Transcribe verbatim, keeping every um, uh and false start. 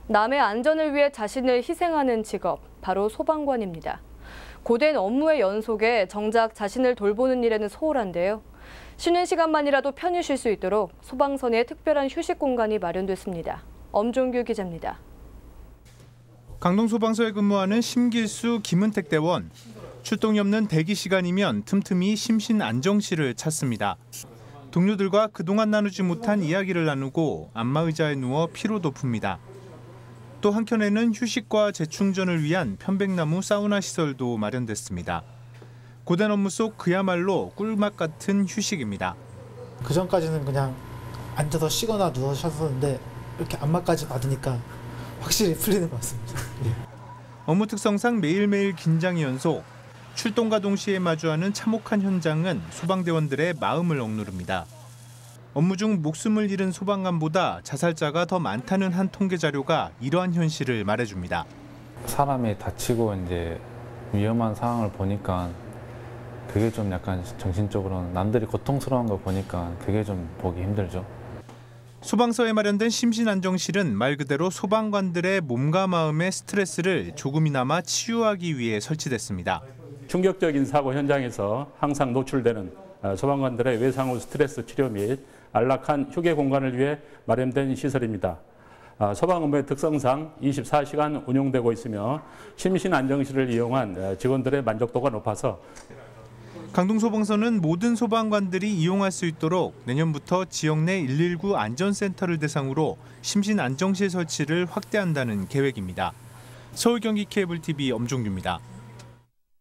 남의 안전을 위해 자신을 희생하는 직업, 바로 소방관입니다. 고된 업무의 연속에 정작 자신을 돌보는 일에는 소홀한데요. 쉬는 시간만이라도 편히 쉴 수 있도록 소방서내에 특별한 휴식 공간이 마련됐습니다. 엄종규 기자입니다. 강동소방서에 근무하는 심길수, 김은택 대원. 출동이 없는 대기 시간이면 틈틈이 심신안정실을 찾습니다. 동료들과 그동안 나누지 못한 이야기를 나누고 안마의자에 누워 피로도 풉니다. 또 한켠에는 휴식과 재충전을 위한 편백나무 사우나 시설도 마련됐습니다. 고된 업무 속 그야말로 꿀맛 같은 휴식입니다. 그 전까지는 그냥 앉아서 쉬거나 누워서 쉬었었는데 이렇게 안마까지 받으니까 확실히 풀리는 것 같습니다. 예. 업무 특성상 매일매일 긴장이 연속. 출동과 동시에 마주하는 참혹한 현장은 소방대원들의 마음을 억누릅니다. 업무 중 목숨을 잃은 소방관보다 자살자가 더 많다는 한 통계 자료가 이러한 현실을 말해줍니다. 사람이 다치고 이제 위험한 상황을 보니까 그게 좀 약간 정신적으로 남들이 고통스러운 거 보니까 그게 좀 보기 힘들죠. 소방서에 마련된 심신안정실은 말 그대로 소방관들의 몸과 마음의 스트레스를 조금이나마 치유하기 위해 설치됐습니다. 충격적인 사고 현장에서 항상 노출되는 소방관들의 외상 후 스트레스 치료 및 안락한 휴게 공간을 위해 마련된 시설입니다. 소방 업무의 특성상 이십사 시간 운영되고 있으며 심신안정실을 이용한 직원들의 만족도가 높아서 강동소방서는 모든 소방관들이 이용할 수 있도록 내년부터 지역 내 일일구 안전센터를 대상으로 심신안정실 설치를 확대한다는 계획입니다. 서울 경기 케이블티비 엄종규입니다.